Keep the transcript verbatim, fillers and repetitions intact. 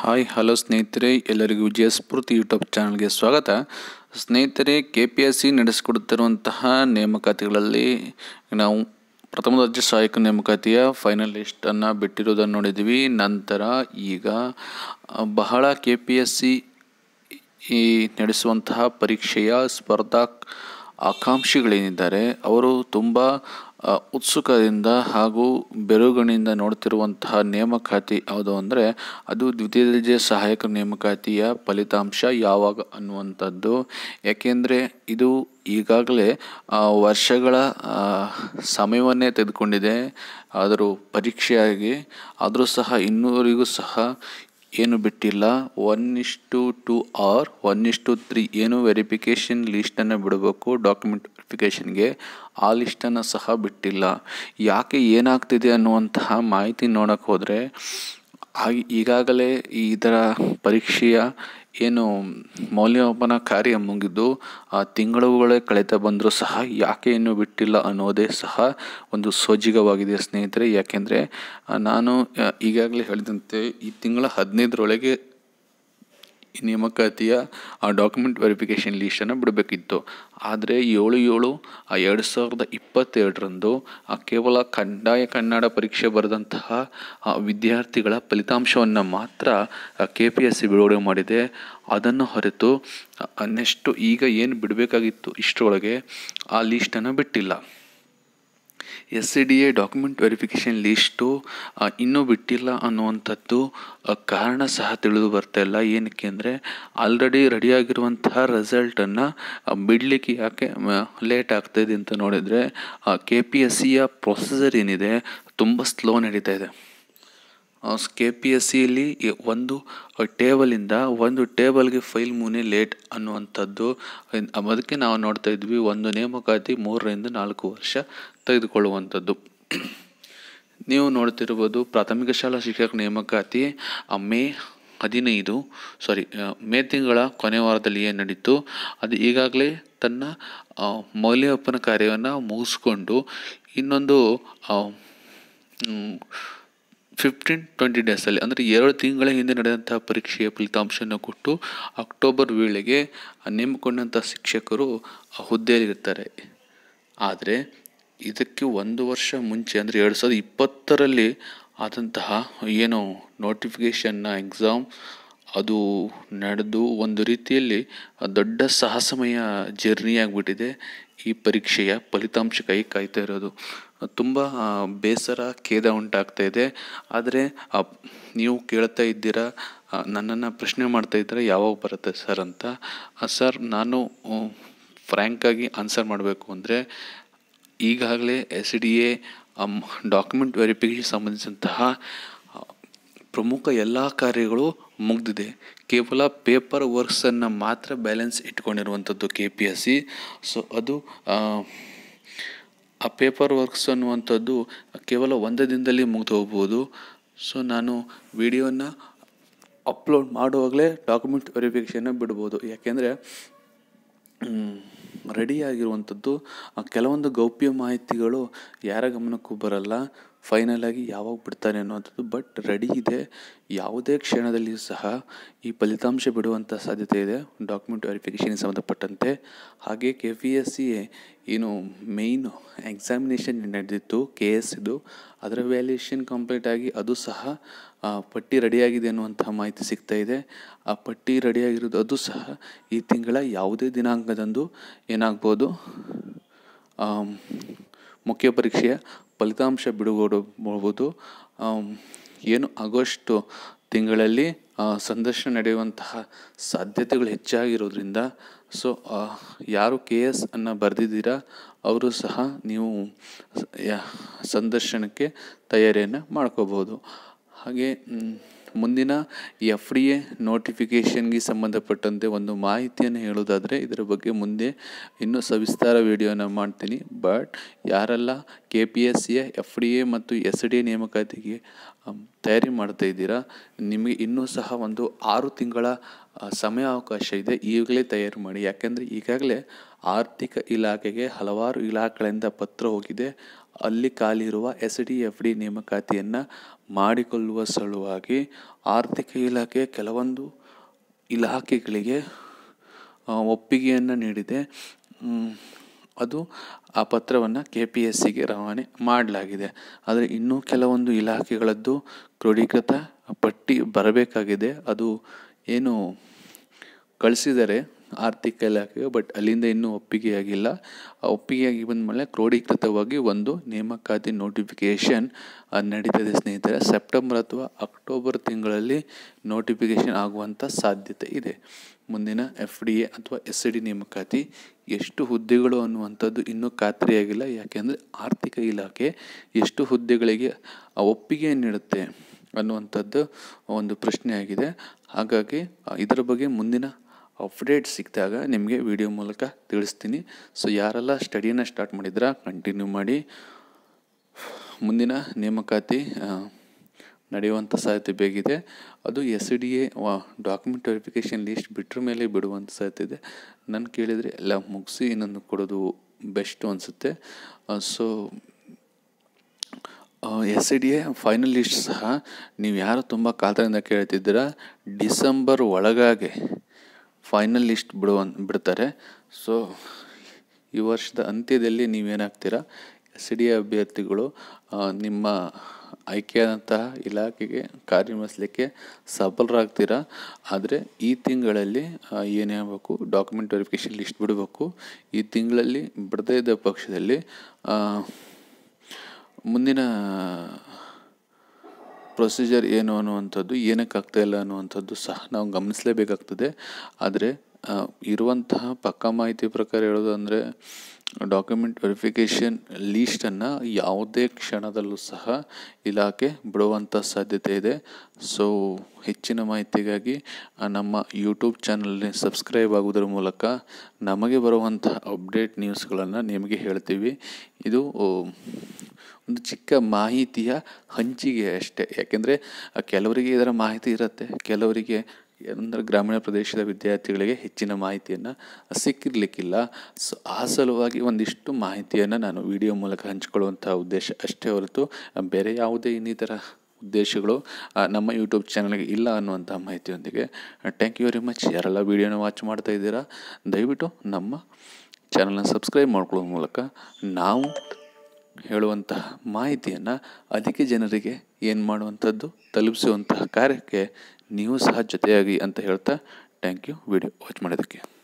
Hi hello ಸ್ನೇಹಿತರೆ, ಎಲ್ಲರಿಗೂ ವಿಜಯ ಸ್ಫೂರ್ತಿ YouTube ಚಾನಲ್ಗೆ ಸ್ವಾಗತ. ಸ್ನೇಹಿತರೆ, ಕೆ ಪಿ ಎಸ್ ಸಿ ನಡೆಸಿಕೊಡುತ್ತಿರುವಂತಹ ನೇಮಕಾತಿಗಳಲ್ಲಿ ನಾವು ಪ್ರಥಮ ದರ್ಜೆ ಸಹಾಯಕ ನೇಮಕಾತಿಯ ಫೈನಲ್ ಲಿಸ್ಟನ್ನು ಬಿಟ್ಟಿರೋದನ್ನು ನೋಡಿದ್ವಿ. ನಂತರ ಈಗ ಬಹಳ ಕೆ ಪಿ ಎಸ್ ಸಿ ಈ ನಡೆಸುವಂತಹ ಪರೀಕ್ಷೆಯ ಸ್ಪರ್ಧಾ ಆಕಾಂಕ್ಷಿಗಳೇನಿದ್ದಾರೆ ಅವರು ತುಂಬ ಉತ್ಸುಕದಿಂದ ಹಾಗೂ ಬೆರುಗಣಿಯಿಂದ ನೋಡ್ತಿರುವಂತಹ ನೇಮಕಾತಿ ಯಾವುದು ಅಂದರೆ ಅದು ದ್ವಿತೀಯ ದರ್ಜೆ ಸಹಾಯಕ ನೇಮಕಾತಿಯ ಫಲಿತಾಂಶ ಯಾವಾಗ ಅನ್ನುವಂಥದ್ದು. ಏಕೆಂದರೆ ಇದು ಈಗಾಗಲೇ ವರ್ಷಗಳ ಸಮಯವನ್ನೇ ತೆಗೆದುಕೊಂಡಿದೆ ಆದರೂ ಪರೀಕ್ಷೆಯಾಗಿ, ಆದರೂ ಸಹ ಇನ್ನೂವರೆಗೂ ಸಹ ಏನು ಬಿಟ್ಟಿಲ್ಲ. ಒನ್ ಇಷ್ಟು ಟು ಆರ್ ಒನ್ ಇಷ್ಟು ತ್ರೀ ಏನು ವೆರಿಫಿಕೇಷನ್ ಲಿಸ್ಟನ್ನು ಬಿಡಬೇಕು ಡಾಕ್ಯುಮೆಂಟ್ ವೆರಿಫಿಕೇಷನ್ಗೆ, ಆ ಲಿಸ್ಟನ್ನು ಸಹ ಬಿಟ್ಟಿಲ್ಲ. ಯಾಕೆ ಏನಾಗ್ತಿದೆ ಅನ್ನುವಂತಹ ಮಾಹಿತಿ ನೋಡೋಕ್ಕೆ ಹೋದರೆ ಆಗಿ ಈಗಾಗಲೇ ಇದರ ಪರೀಕ್ಷೆಯ ಏನು ಮೌಲ್ಯಮಾಪನ ಕಾರ್ಯ ಮುಗಿದು ಆ ತಿಂಗಳುಗಳೇ ಕಳೆತ ಬಂದರೂ ಸಹ ಯಾಕೆ ಇನ್ನೂ ಬಿಟ್ಟಿಲ್ಲ ಅನ್ನೋದೇ ಸಹ ಒಂದು ಸೋಜಿಗವಾಗಿದೆ ಸ್ನೇಹಿತರೆ. ಯಾಕೆಂದರೆ ನಾನು ಈಗಾಗಲೇ ಹೇಳಿದಂತೆ ಈ ತಿಂಗಳ ಹದಿನೈದರೊಳಗೆ ಈ ನೇಮಕಾತಿಯ ಆ ಡಾಕ್ಯುಮೆಂಟ್ ವೆರಿಫಿಕೇಷನ್ ಲೀಸ್ಟನ್ನು ಬಿಡಬೇಕಿತ್ತು. ಆದರೆ ಏಳು ಏಳು ಎರಡು ಸಾವಿರದ ಇಪ್ಪತ್ತೆರಡರಂದು ಕೇವಲ ಕಡ್ಡಾಯ ಕನ್ನಡ ಪರೀಕ್ಷೆ ಬರೆದಂತಹ ವಿದ್ಯಾರ್ಥಿಗಳ ಫಲಿತಾಂಶವನ್ನು ಮಾತ್ರ ಕೆ ಪಿ ಎಸ್ ಸಿ ಬಿಡುಗಡೆ ಮಾಡಿದೆ. ಅದನ್ನು ಹೊರತು ನೆಕ್ಸ್ಟು ಈಗ ಏನು ಬಿಡಬೇಕಾಗಿತ್ತು ಇಷ್ಟರೊಳಗೆ ಆ ಲೀಸ್ಟನ್ನು ಬಿಟ್ಟಿಲ್ಲ. S C D A document verification list ಇನ್ನೂ ಬಿಟ್ಟಿಲ್ಲ ಅನ್ನುವಂಥದ್ದು ಕಾರಣ ಸಹ ತಿಳಿದು ಬರ್ತಾಯಿಲ್ಲ. ಏನಕ್ಕೆ ಅಂದರೆ ಆಲ್ರೆಡಿ ರೆಡಿಯಾಗಿರುವಂತಹ ರಿಸಲ್ಟನ್ನು ಬಿಡಲಿಕ್ಕೆ ಯಾಕೆ ಲೇಟ್ ಆಗ್ತಾಯಿದೆ ಅಂತ ನೋಡಿದರೆ ಕೆ ಪಿ ಎಸ್ ಸಿಯ ಪ್ರೊಸೀಜರ್ ಏನಿದೆ ತುಂಬ ಸ್ಲೋ ನಡೀತಾ ಇದೆ. ಕೆ ಪಿ ಎಸ್ ಸಿಯಲ್ಲಿ ಒಂದು ಟೇಬಲಿಂದ ಒಂದು ಟೇಬಲ್ಗೆ ಫೈಲ್ ಮೂನೇ ಲೇಟ್ ಅನ್ನುವಂಥದ್ದು. ಅದಕ್ಕೆ ನಾವು ನೋಡ್ತಾ ಇದ್ವಿ ಒಂದು ನೇಮಕಾತಿ ಮೂರರಿಂದ ನಾಲ್ಕು ವರ್ಷ ತೆಗೆದುಕೊಳ್ಳುವಂಥದ್ದು. ನೀವು ನೋಡ್ತಿರ್ಬೋದು ಪ್ರಾಥಮಿಕ ಶಾಲಾ ಶಿಕ್ಷಕ ನೇಮಕಾತಿ ಮೇ ಹದಿನೈದು ಸಾರಿ ಮೇ ತಿಂಗಳ ಕೊನೆ ವಾರದಲ್ಲಿ ಏನು ನಡೀತು ಅದು ಈಗಾಗಲೇ ತನ್ನ ಮೌಲ್ಯಮಾಪನ ಕಾರ್ಯವನ್ನು ಮುಗಿಸ್ಕೊಂಡು ಇನ್ನೊಂದು ಫಿಫ್ಟೀನ್ ಟ್ವೆಂಟಿ ಡೇಸಲ್ಲಿ ಅಂದರೆ ಎರಡು ತಿಂಗಳ ಹಿಂದೆ ನಡೆದಂತಹ ಪರೀಕ್ಷೆಯ ಫಲಿತಾಂಶವನ್ನು ಕೊಟ್ಟು ಅಕ್ಟೋಬರ್ ವೇಳೆಗೆ ನೇಮಕೊಂಡಂಥ ಶಿಕ್ಷಕರು ಹುದ್ದೆಯಲ್ಲಿರ್ತಾರೆ. ಆದರೆ ಇದಕ್ಕೆ ಒಂದು ವರ್ಷ ಮುಂಚೆ ಅಂದರೆ ಎರಡು ಸಾವಿರದ ಇಪ್ಪತ್ತರಲ್ಲಿ ಆದಂತಹ ಏನು ನೋಟಿಫಿಕೇಷನ್ನ ಎಕ್ಸಾಮ್ ಅದು ನಡೆದು ಒಂದು ರೀತಿಯಲ್ಲಿ ದೊಡ್ಡ ಸಾಹಸಮಯ ಜರ್ನಿ ಆಗಿಬಿಟ್ಟಿದೆ. ಈ ಪರೀಕ್ಷೆಯ ಫಲಿತಾಂಶಕ್ಕಾಗಿ ಕಾಯ್ತಾ ಇರೋದು ತುಂಬ ಬೇಸರ ಖೇದ ಉಂಟಾಗ್ತಾ ಇದೆ. ಆದರೆ ನೀವು ಕೇಳ್ತಾ ಇದ್ದೀರಾ, ನನ್ನನ್ನು ಪ್ರಶ್ನೆ ಮಾಡ್ತಾ ಇದ್ದೀರಾ ಯಾವಾಗ ಬರುತ್ತೆ ಸರ್ ಅಂತ. ಸರ್ ನಾನು ಫ್ರ್ಯಾಂಕಾಗಿ ಆನ್ಸರ್ ಮಾಡಬೇಕು ಅಂದರೆ ಈಗಾಗಲೇ S D A document verification ಸಂಬಂಧಿಸಿದಂತಹ ಪ್ರಮುಖ ಎಲ್ಲ ಕಾರ್ಯಗಳು ಮುಗಿದಿದೆ. ಕೇವಲ ಪೇಪರ್ ವರ್ಕ್ಸನ್ನು ಮಾತ್ರ ಬ್ಯಾಲೆನ್ಸ್ ಇಟ್ಕೊಂಡಿರುವಂಥದ್ದು K P S C. So ಅದು ಆ ಪೇಪರ್ ವರ್ಕ್ಸ್ ಅನ್ನುವಂಥದ್ದು ಕೇವಲ ಒಂದೇ ದಿನದಲ್ಲಿ ಮುಗಿದು ಹೋಗ್ಬೋದು. ಸೊ ನಾನು ವಿಡಿಯೋನ ಅಪ್ಲೋಡ್ ಮಾಡುವಾಗಲೇ ಡಾಕ್ಯುಮೆಂಟ್ ವೆರಿಫಿಕೇಷನ್ನ ಬಿಡ್ಬೋದು. ಯಾಕೆಂದರೆ ರೆಡಿಯಾಗಿರುವಂಥದ್ದು ಕೆಲವೊಂದು ಗೌಪ್ಯ ಮಾಹಿತಿಗಳು ಯಾರ ಗಮನಕ್ಕೂ ಬರಲ್ಲ. ಫೈನಲಾಗಿ ಯಾವಾಗ ಬಿಡ್ತಾರೆ ಅನ್ನುವಂಥದ್ದು ಬಟ್ ರೆಡಿ ಇದೆ. ಯಾವುದೇ ಕ್ಷಣದಲ್ಲಿಯೂ ಸಹ ಈ ಫಲಿತಾಂಶ ಬಿಡುವಂಥ ಸಾಧ್ಯತೆ ಇದೆ ಡಾಕ್ಯುಮೆಂಟ್ ವೆರಿಫಿಕೇಷನ್ಗೆ ಸಂಬಂಧಪಟ್ಟಂತೆ. ಹಾಗೆ ಕೆ ಪಿ ಎಸ್ ಸಿ ಏನು ಮೇಯ್ನು ಎಕ್ಸಾಮಿನೇಷನ್ ನಡೆದಿತ್ತು ಕೆ ಎಸ್ ಇದು, ಅದರ ವ್ಯಾಲ್ಯೂಯೇಷನ್ ಕಂಪ್ಲೀಟ್ ಆಗಿ ಅದು ಸಹ ಪಟ್ಟಿ ರೆಡಿಯಾಗಿದೆ ಅನ್ನುವಂತಹ ಮಾಹಿತಿ ಸಿಗ್ತಾ ಇದೆ. ಆ ಪಟ್ಟಿ ರೆಡಿಯಾಗಿರೋದು ಅದು ಸಹ ಈ ತಿಂಗಳ ಯಾವುದೇ ದಿನಾಂಕದಂದು ಏನಾಗ್ಬೋದು ಮುಖ್ಯ ಪರೀಕ್ಷೆಯ ಫಲಿತಾಂಶ ಬಿಡುಗಡೆಬಹುದು. ಏನು ಆಗಸ್ಟ್ ತಿಂಗಳಲ್ಲಿ ಸಂದರ್ಶನ ನಡೆಯುವಂತಹ ಸಾಧ್ಯತೆಗಳು ಹೆಚ್ಚಾಗಿರೋದ್ರಿಂದ ಸೊ ಯಾರು ಕೆ ಎಸ್ ಅನ್ನು ಬರೆದಿದ್ದೀರಾ ಅವರು ಸಹ ನೀವು ಸಂದರ್ಶನಕ್ಕೆ ತಯಾರಿಯನ್ನು ಮಾಡ್ಕೋಬೋದು. ಹಾಗೆ ಮುಂದಿನ ಎಫ್ ಡಿ ಎ ನೋಟಿಫಿಕೇಷನ್ಗೆ ಸಂಬಂಧಪಟ್ಟಂತೆ ಒಂದು ಮಾಹಿತಿಯನ್ನು ಹೇಳೋದಾದರೆ ಇದರ ಬಗ್ಗೆ ಮುಂದೆ ಇನ್ನೂ ಸವಿಸ್ತಾರ ವಿಡಿಯೋನ ಮಾಡ್ತೀನಿ. ಬಟ್ ಯಾರೆಲ್ಲ ಕೆ ಪಿ ಎಸ್ ಸಿಯ ಎಫ್ ಡಿ ಎ ಮತ್ತು ಎಸ್ ಡಿ ಎ ನೇಮಕಾತಿಗೆ ತಯಾರಿ ಮಾಡ್ತಾ ಇದ್ದೀರಾ ನಿಮಗೆ ಇನ್ನೂ ಸಹ ಒಂದು ಆರು ತಿಂಗಳ ಸಮಯ ಅವಕಾಶ ಇದೆ. ಈಗಲೇ ತಯಾರಿ ಮಾಡಿ. ಯಾಕೆಂದರೆ ಈಗಾಗಲೇ ಆರ್ಥಿಕ ಇಲಾಖೆಗೆ ಹಲವಾರು ಇಲಾಖೆಗಳಿಂದ ಪತ್ರ ಹೋಗಿದೆ. ಅಲ್ಲಿ ಖಾಲಿ ಇರುವ ಎಸ್ ಡಿ ಎಫ್ ಡಿ ನೇಮಕಾತಿಯನ್ನು ಮಾಡಿಕೊಳ್ಳುವ ಸಲುವಾಗಿ ಆರ್ಥಿಕ ಇಲಾಖೆ ಕೆಲವೊಂದು ಇಲಾಖೆಗಳಿಗೆ ಒಪ್ಪಿಗೆಯನ್ನು ನೀಡಿದೆ. ಅದು ಆ ಪತ್ರವನ್ನು ಕೆ ಪಿ ಎಸ್ ಸಿಗೆ ರವಾನೆ ಮಾಡಲಾಗಿದೆ. ಆದರೆ ಇನ್ನೂ ಕೆಲವೊಂದು ಇಲಾಖೆಗಳದ್ದು ಕ್ರೋಢೀಕೃತ ಪಟ್ಟಿ ಬರಬೇಕಾಗಿದೆ. ಅದು ಏನು ಕಳಿಸಿದ್ದಾರೆ ಆರ್ಥಿಕ ಇಲಾಖೆಗೆ, ಬಟ್ ಅಲ್ಲಿಂದ ಇನ್ನೂ ಒಪ್ಪಿಗೆಯಾಗಿಲ್ಲ. ಆ ಒಪ್ಪಿಗೆಯಾಗಿ ಬಂದ ಮೇಲೆ ಕ್ರೋಢೀಕೃತವಾಗಿ ಒಂದು ನೇಮಕಾತಿ ನೋಟಿಫಿಕೇಷನ್ ನಡೀತದೆ ಸ್ನೇಹಿತರೆ. ಸೆಪ್ಟೆಂಬರ್ ಅಥವಾ ಅಕ್ಟೋಬರ್ ತಿಂಗಳಲ್ಲಿ ನೋಟಿಫಿಕೇಷನ್ ಆಗುವಂಥ ಸಾಧ್ಯತೆ ಇದೆ. ಮುಂದಿನ ಎಫ್ ಡಿ ಎ ಅಥವಾ ಎಸ್ ಡಿ ನೇಮಕಾತಿ ಎಷ್ಟು ಹುದ್ದೆಗಳು ಅನ್ನುವಂಥದ್ದು ಇನ್ನೂ ಖಾತ್ರಿಯಾಗಿಲ್ಲ. ಯಾಕೆಂದರೆ ಆರ್ಥಿಕ ಇಲಾಖೆ ಎಷ್ಟು ಹುದ್ದೆಗಳಿಗೆ ಒಪ್ಪಿಗೆ ನೀಡುತ್ತೆ ಅನ್ನುವಂಥದ್ದು ಒಂದು ಪ್ರಶ್ನೆಯಾಗಿದೆ. ಹಾಗಾಗಿ ಇದರ ಬಗ್ಗೆ ಮುಂದಿನ ಅಪ್ಡೇಟ್ ಸಿಕ್ಕಿದಾಗ ನಿಮಗೆ ವಿಡಿಯೋ ಮೂಲಕ ತಿಳಿಸ್ತೀನಿ. ಸೊ ಯಾರೆಲ್ಲ ಸ್ಟಡಿಯನ್ನು ಸ್ಟಾರ್ಟ್ ಮಾಡಿದ್ರಾ ಕಂಟಿನ್ಯೂ ಮಾಡಿ. ಮುಂದಿನ ನೇಮಕಾತಿ ನಡೆಯುವಂಥ ಸಾಧ್ಯತೆ ಬೇಕಿದೆ. ಅದು S D A document verification list ಬಿಟ್ಟರ ಮೇಲೆ ಬಿಡುವಂಥ ಸಾಧ್ಯತೆ ಇದೆ. ನಾನು ಕೇಳಿದರೆ ಎಲ್ಲ ಮುಗಿಸಿ ಇನ್ನೊಂದು ಕೊಡೋದು ಬೆಸ್ಟು ಅನಿಸುತ್ತೆ. So S D A final list ಸಹ ನೀವು ಯಾರು ತುಂಬ ಕಾತರದಿಂದ ಕೇಳ್ತಿದ್ದೀರಾ, ಡಿಸೆಂಬರ್ ಒಳಗಾಗಿ ಫೈನಲ್ ಲಿಸ್ಟ್ ಬಿಡುವ ಬಿಡ್ತಾರೆ. ಸೊ ಈ ವರ್ಷದ ಅಂತ್ಯದಲ್ಲಿ ನೀವೇನಾಗ್ತೀರಾ, ಎಸ್ ಡಿ ಎ ಅಭ್ಯರ್ಥಿಗಳು ನಿಮ್ಮ ಆಯ್ಕೆಯಾದಂತಹ ಇಲಾಖೆಗೆ ಕಾರ್ಯನಿರ್ವಹಿಸಲಿಕ್ಕೆ ಸಫಲರಾಗ್ತೀರಾ. ಆದರೆ ಈ ತಿಂಗಳಲ್ಲಿ ಏನೇ ಆಗಬೇಕು, ಡಾಕ್ಯುಮೆಂಟ್ ವೆರಿಫಿಕೇಷನ್ ಲಿಸ್ಟ್ ಬಿಡಬೇಕು. ಈ ತಿಂಗಳಲ್ಲಿ ಬಿಡದೇ ಇದ್ದ ಪಕ್ಷದಲ್ಲಿ ಮುಂದಿನ ಪ್ರೊಸೀಜರ್ ಏನು ಅನ್ನುವಂಥದ್ದು, ಏನಕ್ಕೆ ಆಗ್ತಾಯಿಲ್ಲ ಅನ್ನುವಂಥದ್ದು ಸಹ ನಾವು ಗಮನಿಸಲೇಬೇಕಾಗ್ತದೆ. ಆದರೆ ಇರುವಂತಹ ಪಕ್ಕಾ ಮಾಹಿತಿ ಪ್ರಕಾರ ಹೇಳೋದು ಅಂದರೆ ಡಾಕ್ಯುಮೆಂಟ್ ವೆರಿಫಿಕೇಷನ್ ಲೀಸ್ಟನ್ನು ಯಾವುದೇ ಕ್ಷಣದಲ್ಲೂ ಸಹ ಇಲಾಖೆ ಬಿಡುವಂಥ ಸಾಧ್ಯತೆ ಇದೆ. ಸೊ ಹೆಚ್ಚಿನ ಮಾಹಿತಿಗಾಗಿ ನಮ್ಮ ಯೂಟ್ಯೂಬ್ ಚಾನಲ್ని ಸಬ್ಸ್ಕ್ರೈಬ್ ಆಗುವುದರ ಮೂಲಕ ನಮಗೆ ಬರುವಂಥ ಅಪ್ಡೇಟ್ ನ್ಯೂಸ್ಗಳನ್ನು ನಿಮಗೆ ಹೇಳ್ತೀವಿ. ಇದು ಒಂದು ಚಿಕ್ಕ ಮಾಹಿತಿಯ ಹಂಚಿಕೆ ಅಷ್ಟೇ. ಯಾಕೆಂದರೆ ಕೆಲವರಿಗೆ ಇದರ ಮಾಹಿತಿ ಇರುತ್ತೆ, ಕೆಲವರಿಗೆ ಅಂದರೆ ಗ್ರಾಮೀಣ ಪ್ರದೇಶದ ವಿದ್ಯಾರ್ಥಿಗಳಿಗೆ ಹೆಚ್ಚಿನ ಮಾಹಿತಿಯನ್ನು ಸಿಕ್ಕಿರಲಿಕ್ಕಿಲ್ಲ. ಸೊ ಆ ಸಲುವಾಗಿ ಒಂದಿಷ್ಟು ಮಾಹಿತಿಯನ್ನು ನಾನು ವಿಡಿಯೋ ಮೂಲಕ ಹಂಚಿಕೊಳ್ಳುವಂಥ ಉದ್ದೇಶ ಅಷ್ಟೇ ಹೊರತು ಬೇರೆ ಯಾವುದೇ ಇನ್ನಿತರ ಉದ್ದೇಶಗಳು ನಮ್ಮ ಯೂಟ್ಯೂಬ್ ಚಾನಲ್ಗೆ ಇಲ್ಲ ಅನ್ನುವಂಥ ಮಾಹಿತಿಯೊಂದಿಗೆ. Thank you very much. ಯಾರೆಲ್ಲ ವೀಡಿಯೋನ ವಾಚ್ ಮಾಡ್ತಾ ಇದ್ದೀರಾ, ದಯವಿಟ್ಟು ನಮ್ಮ ಚಾನಲ್ನ ಸಬ್ಸ್ಕ್ರೈಬ್ ಮಾಡ್ಕೊಳ್ಳೋ ಮೂಲಕ ನಾವು ಹೇಳುವಂತಹ ಮಾಹಿತಿಯನ್ನು ಅಧಿಕ ಜನರಿಗೆ ಏನು ಮಾಡುವಂಥದ್ದು ತಲುಪಿಸುವಂತಹ ಕಾರ್ಯಕ್ಕೆ ನೀವು ಸಹ ಜೊತೆಯಾಗಿ ಅಂತ ಹೇಳ್ತಾ ಥ್ಯಾಂಕ್ ಯು ವಿಡಿಯೋ ವಾಚ್ ಮಾಡೋದಕ್ಕೆ.